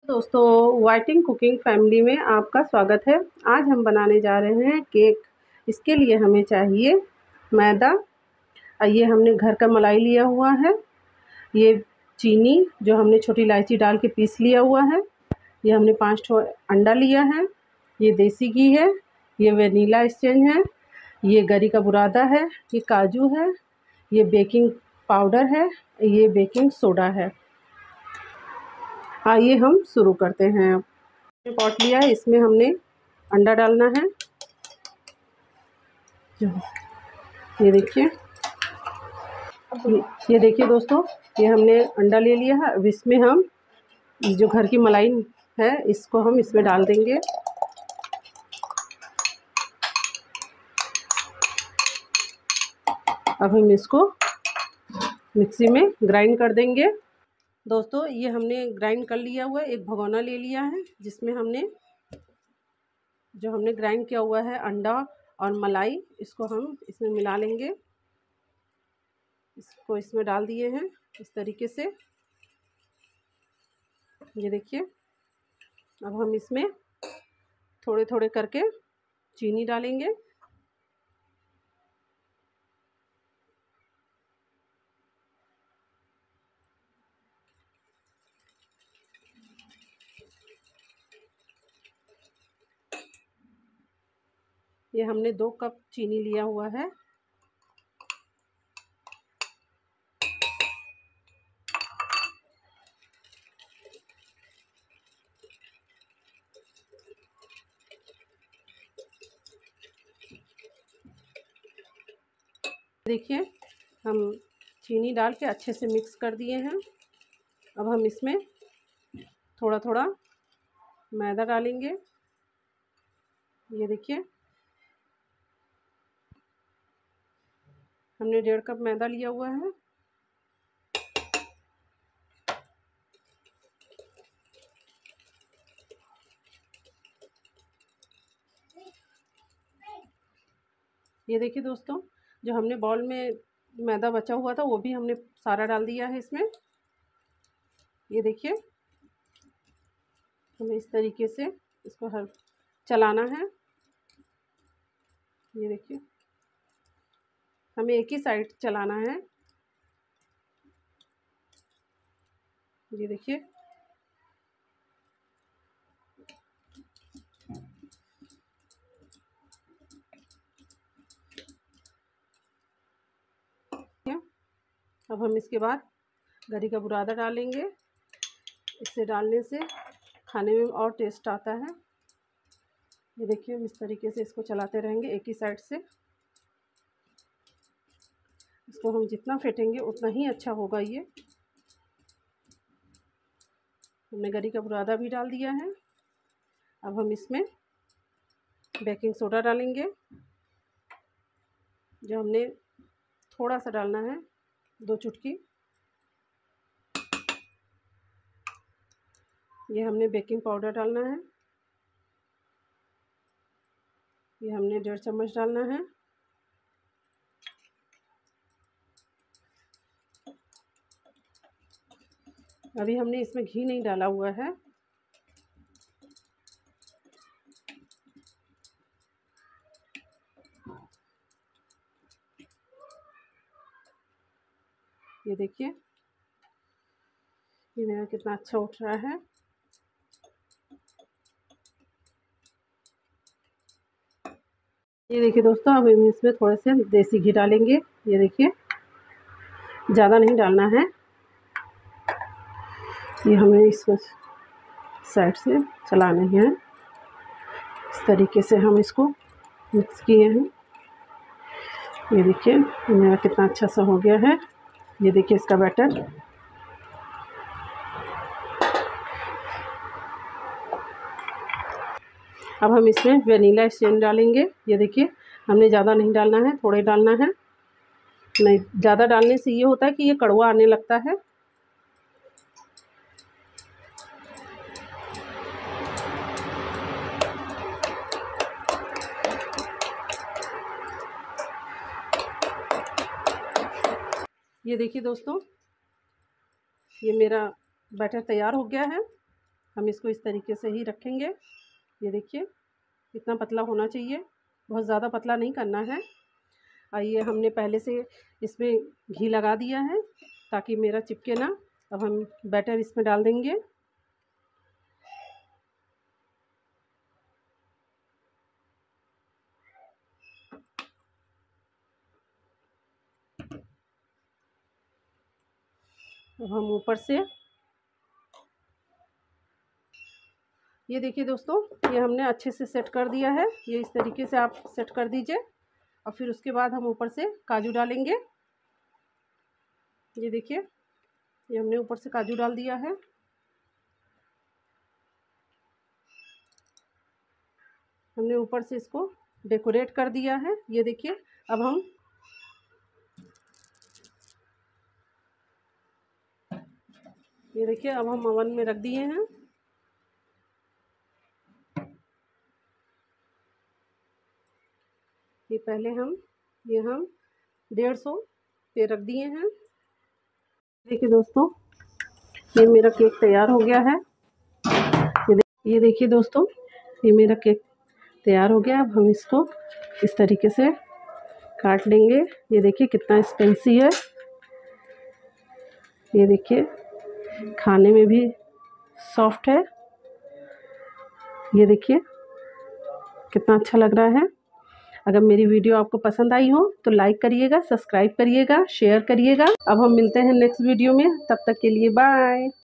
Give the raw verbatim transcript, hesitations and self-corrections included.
दोस्तों, वाइटिंग cooking family में आपका स्वागत है। आज हम बनाने जा रहे हैं केक। इसके लिए हमें चाहिए मैदा, ये हमने घर का मलाई लिया हुआ है, ये चीनी जो हमने छोटी इलायची डाल के पीस लिया हुआ है, ये हमने पाँच ठो अंडा लिया है, ये देसी घी है, ये वनीला एसेंस है, ये गरी का बुरादा है, ये काजू है, ये बेकिंग पाउडर है, ये बेकिंग सोडा है। आइए हम शुरू करते हैं। पॉट लिया है, इसमें हमने अंडा डालना है। ये देखिए, ये देखिए दोस्तों, ये हमने अंडा ले लिया है। अब इसमें हम जो घर की मलाई है इसको हम इसमें डाल देंगे। अब हम इसको मिक्सी में ग्राइंड कर देंगे। दोस्तों, ये हमने ग्राइंड कर लिया हुआ है। एक भगोना ले लिया है जिसमें हमने जो हमने ग्राइंड किया हुआ है अंडा और मलाई, इसको हम इसमें मिला लेंगे। इसको इसमें डाल दिए हैं इस तरीके से। ये देखिए, अब हम इसमें थोड़े थोड़े करके चीनी डालेंगे। ये हमने दो कप चीनी लिया हुआ है। देखिए, हम चीनी डाल के अच्छे से मिक्स कर दिए हैं। अब हम इसमें थोड़ा थोड़ा मैदा डालेंगे। ये देखिए, हमने डेढ़ कप मैदा लिया हुआ है। ये देखिए दोस्तों, जो हमने बाउल में मैदा बचा हुआ था वो भी हमने सारा डाल दिया है इसमें। ये देखिए, हमें इस तरीके से इसको हर चलाना है। ये देखिए, हमें एक ही साइड चलाना है। ये देखिए, अब हम इसके बाद गरी का बुरादा डालेंगे। इसे डालने से खाने में और टेस्ट आता है। ये देखिए, हम इस तरीके से इसको चलाते रहेंगे एक ही साइड से। इसको हम जितना फेंटेंगे उतना ही अच्छा होगा। ये हमने गरी का बुरादा भी डाल दिया है। अब हम इसमें बेकिंग सोडा डालेंगे, जो हमने थोड़ा सा डालना है, दो चुटकी। ये हमने बेकिंग पाउडर डालना है, ये हमने डेढ़ चम्मच डालना है। अभी हमने इसमें घी नहीं डाला हुआ है। ये देखिए, ये मेरा कितना अच्छा उठ रहा है। ये देखिए दोस्तों, अब हम इसमें थोड़े से देसी घी डालेंगे। ये देखिए, ज़्यादा नहीं डालना है। ये हमें इसको साइड से चलाना है। इस तरीके से हम इसको मिक्स किए हैं। ये देखिए, मेरा कितना अच्छा सा हो गया है। ये देखिए इसका बैटर। अब हम इसमें वनीला एसेंस डालेंगे। ये देखिए, हमने ज़्यादा नहीं डालना है, थोड़े डालना है। नहीं, ज़्यादा डालने से ये होता है कि ये कड़वा आने लगता है। ये देखिए दोस्तों, ये मेरा बैटर तैयार हो गया है। हम इसको इस तरीके से ही रखेंगे। ये देखिए इतना पतला होना चाहिए, बहुत ज़्यादा पतला नहीं करना है। और ये हमने पहले से इसमें घी लगा दिया है ताकि मेरा चिपके ना। अब हम बैटर इसमें डाल देंगे। अब हम ऊपर से ये देखिए दोस्तों, ये हमने अच्छे से सेट कर दिया है। ये इस तरीके से आप सेट कर दीजिए और फिर उसके बाद हम ऊपर से काजू डालेंगे। ये देखिए ये हमने ऊपर से काजू डाल दिया है। हमने ऊपर से इसको डेकोरेट कर दिया है। ये देखिए अब हम ये देखिए अब हम ओवन में रख दिए हैं। ये पहले हम ये हम डेढ़ सौ पे रख दिए हैं। देखिए दोस्तों ये मेरा केक तैयार हो गया है। ये, दे, ये देखिए दोस्तों ये मेरा केक तैयार हो गया। अब हम इसको इस तरीके से काट लेंगे। ये देखिए कितना स्पाइसी है। ये देखिए खाने में भी सॉफ्ट है। ये देखिए कितना अच्छा लग रहा है। अगर मेरी वीडियो आपको पसंद आई हो तो लाइक करिएगा, सब्सक्राइब करिएगा, शेयर करिएगा। अब हम मिलते हैं नेक्स्ट वीडियो में, तब तक के लिए बाय।